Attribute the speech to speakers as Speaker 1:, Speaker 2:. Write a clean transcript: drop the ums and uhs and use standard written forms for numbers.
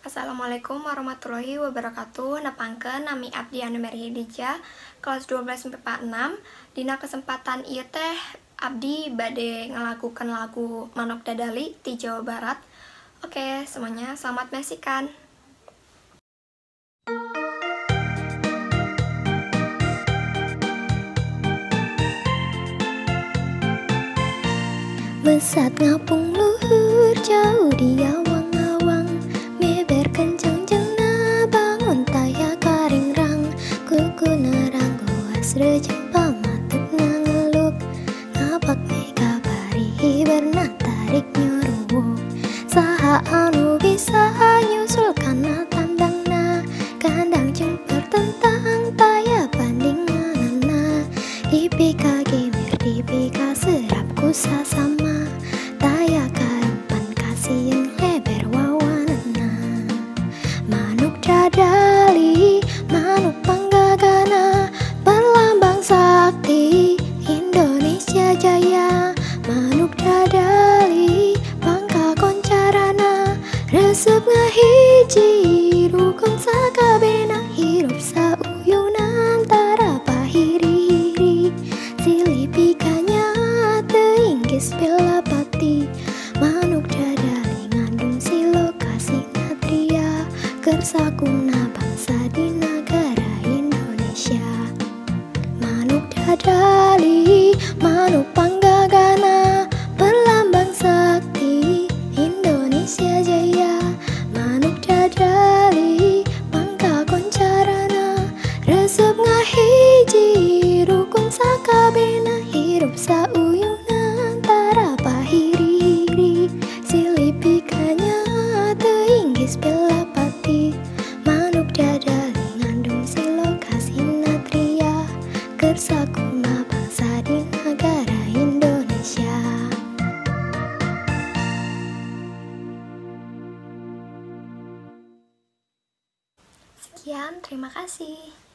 Speaker 1: Assalamualaikum warahmatullahi wabarakatuh. Nepangkeun nami abdi anu Meri Hidijah, kelas 12 MIPA 6. Dina kesempatan ieu teh abdi bade ngelakukan lagu Manuk Dadali di Jawa Barat. Oke, semuanya selamat menyaksikan.
Speaker 2: Besat ngapung luhur jauh di awang-awang, meber kencang jengna bangun taya karing rang, kuku nerang goas rejeng pamatuk ngangeluk, ngapak mega bari berna tarik nyuruh, saha anu bisa nyusul kana tandangna, kandang jemper tentang taya bandinganana, dipika gemer dipika serap kusa sama, taya karumpan kasieun leber wawanana. Manuk Dadali, manuk panggagana, perlambang sakti Indonesia Jaya. Manuk Dadali, pangka koncarana, resep ngahiji rukun sakabena, hirup sauyunan tara pahiri-hiri, silih pikanya teinggis pelapati. Manuk Dadali ngandung silokasi natria, kersakuna bangsa di negara Indonesia. Manuk Dadali, manuk panggagana, perlambang sakti Indonesia Jaya. Manuk Dadali, pangka koncarana, resep ngahiji rukun sakabena, hirup sauyunan tara pahiri-hiri, silih pikanya teinggis pelapati. Manuk Dadali ngandung silokasi natria, kersakuna bangsa di negara Indonesia.
Speaker 1: Sekian, terima kasih.